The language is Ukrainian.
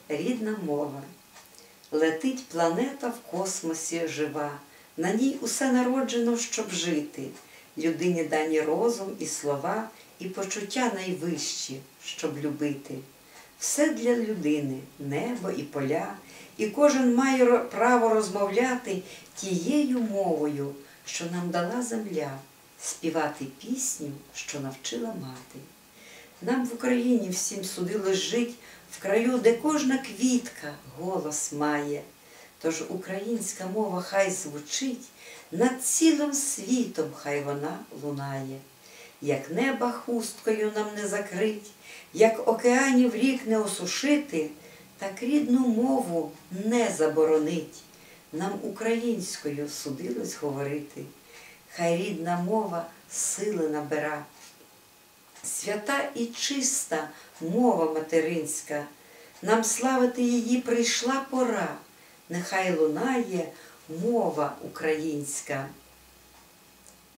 рідна мова. Летить планета в космосі жива, на ній усе народжено, щоб жити. Людині дані розум і слова, і почуття найвищі, щоб любити. Все для людини – небо і поля, і кожен має право розмовляти тією мовою, що нам дала земля, співати пісню, що навчила мати. Нам в Україні всім судилось жить в краю, де кожна квітка голос має. Тож українська мова хай звучить, над цілим світом хай вона лунає. Як неба хусткою нам не закрить, як океанів рік не осушити, так рідну мову не заборонить. Нам українською судилось говорити. Хай рідна мова сили набира. Свята і чиста мова материнська, нам славити її прийшла пора. Нехай лунає мова українська.